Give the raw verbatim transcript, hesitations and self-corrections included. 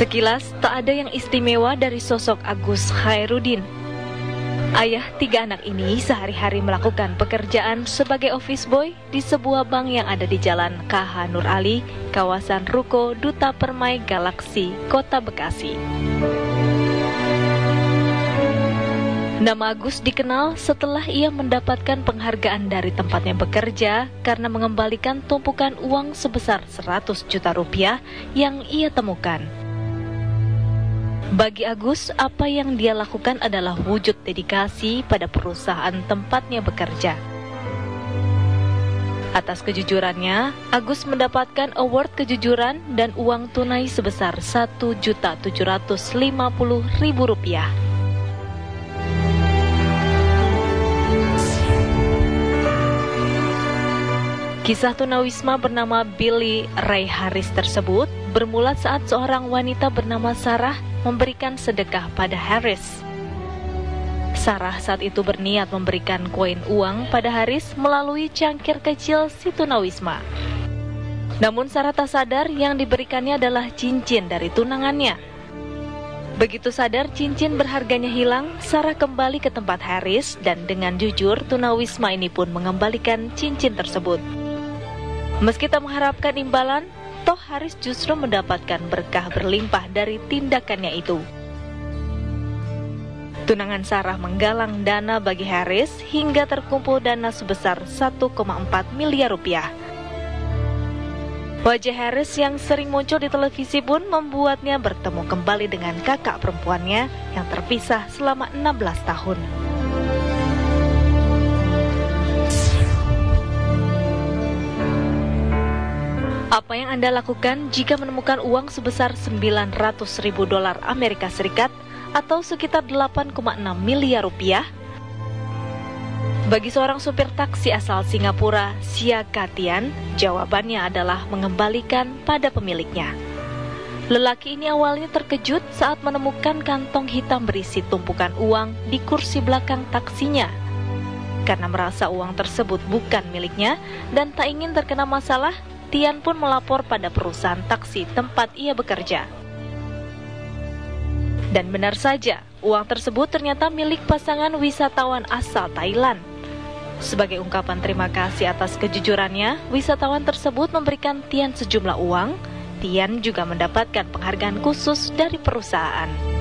Sekilas tak ada yang istimewa dari sosok Agus Khairuddin. Ayah tiga anak ini sehari-hari melakukan pekerjaan sebagai office boy di sebuah bank yang ada di Jalan K H Nur Ali, kawasan Ruko Duta Permai Galaksi, Kota Bekasi. Nama Agus dikenal setelah ia mendapatkan penghargaan dari tempatnya bekerja karena mengembalikan tumpukan uang sebesar seratus juta rupiah yang ia temukan. Bagi Agus, apa yang dia lakukan adalah wujud dedikasi pada perusahaan tempatnya bekerja. Atas kejujurannya, Agus mendapatkan award kejujuran dan uang tunai sebesar satu juta tujuh ratus lima puluh ribu rupiah. Kisah tunawisma bernama Billy Ray Harris tersebut bermula saat seorang wanita bernama Sarah memberikan sedekah pada Harris. Sarah saat itu berniat memberikan koin uang pada Harris melalui cangkir kecil si tunawisma. Namun Sarah tak sadar yang diberikannya adalah cincin dari tunangannya. Begitu sadar cincin berharganya hilang, Sarah kembali ke tempat Harris dan dengan jujur tunawisma ini pun mengembalikan cincin tersebut. Meski tak mengharapkan imbalan, toh Haris justru mendapatkan berkah berlimpah dari tindakannya itu. Tunangan Sarah menggalang dana bagi Haris hingga terkumpul dana sebesar satu koma empat miliar rupiah. Wajah Haris yang sering muncul di televisi pun membuatnya bertemu kembali dengan kakak perempuannya yang terpisah selama enam belas tahun. Apa yang Anda lakukan jika menemukan uang sebesar sembilan ratus ribu dolar Amerika Serikat atau sekitar delapan koma enam miliar rupiah? Bagi seorang supir taksi asal Singapura, Sia Katian, jawabannya adalah mengembalikan pada pemiliknya. Lelaki ini awalnya terkejut saat menemukan kantong hitam berisi tumpukan uang di kursi belakang taksinya. Karena merasa uang tersebut bukan miliknya dan tak ingin terkena masalah, Tian pun melapor pada perusahaan taksi tempat ia bekerja. Dan benar saja, uang tersebut ternyata milik pasangan wisatawan asal Thailand. Sebagai ungkapan terima kasih atas kejujurannya, wisatawan tersebut memberikan Tian sejumlah uang. Tian juga mendapatkan penghargaan khusus dari perusahaan.